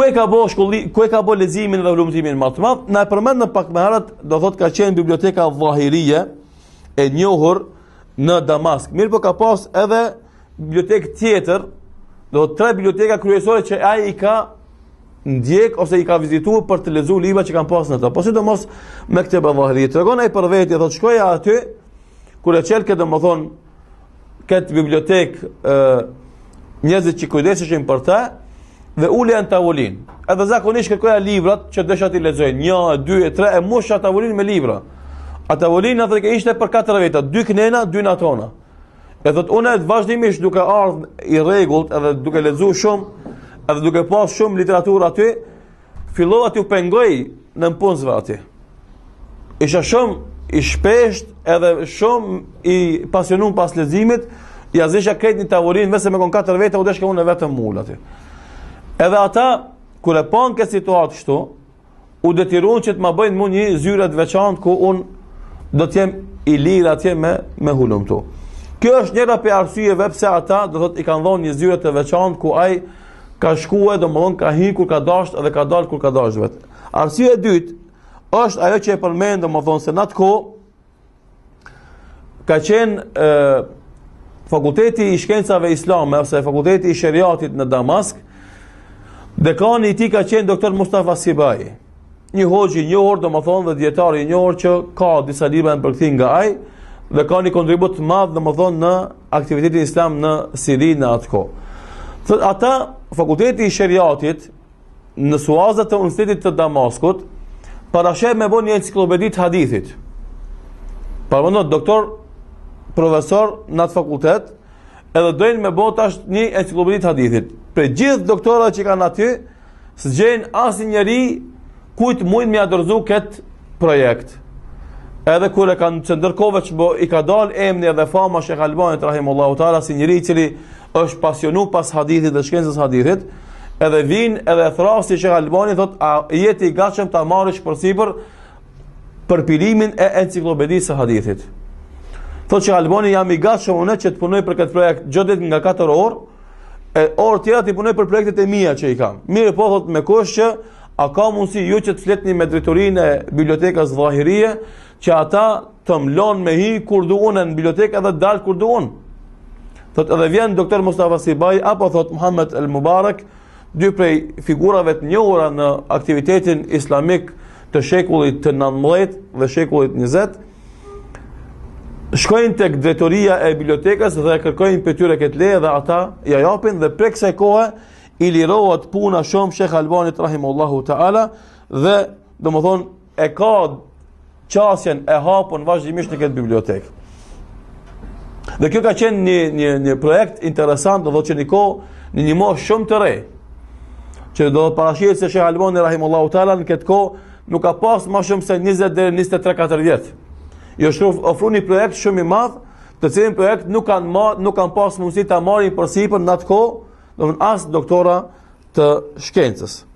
Ku e ka bo ku e ka bo leximin dhe vlumtimin më të madh? Na e përmend në pak më herët, do thot ka qenë biblioteka Dhahirie e njohur në Damask. Mirë po ka pas edhe bibliotekë tjetër, do 3 biblioteka kryesore që ai i ka ndjek ose i ka vizituar për të lexuar libra që kanë pas në to. Po sidomos me këtë Dhahirie. Tregon ai për vetë, thotë shkoja aty kur e çel këtë domethën këtë bibliotekë njerëzit që kujdeseshin për ta dhe ulja në tavolinë. Edhe zakonisht kërkoja librat që desha ti lexoj. 1, 2, 3 e musha tavolinë me libra. A tavolina thotë ishte për 4 veta, 2 kënena, 2 natona. E thotë unë vazhdimisht duke ardhur i rregullt edhe duke lexuar shumë, edhe duke pas shumë literaturë aty, fillova t'u pengoj në punësve aty. Isha shumë i shpesht edhe shumë i pasionum pas leximit, ja zisha këtë një tavolinë, vese me kon 4 veta, u deshka unë vetëm mull aty. Edhe ata, kur e pan këtë situatë kështu, u detyruan që të ma bëjnë mu një zyre të veçantë ku unë do t'jem i lirë atje me hulumtu. Kjo është njëra për arsyeve pse ata do thot i kanë dhënë një zyre të veçantë ku ai ka shkuar, domthon ka hyrë kur ka dashur edhe ka dalë kur ka dashur vet. Arsyeja e dytë është ajo që e përmend domthon se në atë kohë ka qenë fakulteti i shkencave islame ose fakulteti i shariatit në Damask. Dekani i tij ka qenë doktor Mustafa Sibai, një hoxhi i njohur domethënë dhe dietar i njohur që ka disa libra në përkthim nga ai dhe ka një kontribut të madh domethënë në aktivitetin islam në Siri në atë kohë. Thot ata fakulteti i shariatit në suazat të Universitetit të Damaskut parashef me bën një enciklopedi të hadithit. Përmendon doktor profesor në atë fakultet edhe dojnë me bën tash një enciklopedi të hadithit. Për gjithë doktorat që kanë aty, s'gjen asnjëri kujt mund më dorëzu këtë projekt. Edhe kur e kanë që ndërkohë që i ka dal emri edhe fama Sheh Albanit rahimullahu taala si njëri i cili është pasionu pas hadithit dhe shkencës hadithit, edhe vin edhe thrasti Sheh Albani thot a jeti i gatshëm ta marrësh përsipër përpilimin e enciklopedisë së hadithit. Thot Sheh Albani jam i gatshëm unë që të punoj për këtë projekt çdo ditë nga 4 orë, e orë tjera të punoj për projektet e mia që i kam. Mirë po thot me kush që a ka mundësi ju që të fletni me drejtorinë e bibliotekës Dhahirie që ata të mlon me hi kur duon në bibliotekë edhe dal kur duon. Thot edhe vjen doktor Mustafa Sibai apo thot Muhammed El Mubarak, dy prej figurave të njohura në aktivitetin islamik të shekullit të 19 dhe shekullit 20, shkojnë tek drejtoria e bibliotekës dhe kërkojnë për tyre këtë leje dhe ata ja japin dhe prej kësaj kohe i lirohet puna shumë Sheh Albanit rahimullahu taala dhe domethën e ka qasjen e hapun vazhdimisht në këtë bibliotekë. Dhe kjo ka qenë një projekt interesant, do thotë që në një moshë shumë të re, që do të parashihet se Sheh Albani rahimullahu taala në këtë kohë nuk ka pas më shumë se 20 deri 23-4 vjet. Jo ofroni një projekt shumë i madh, të cilin projekt nuk kanë pas mundësi ta marrin përsipër në atë kohë, domthonë as doktora të shkencës.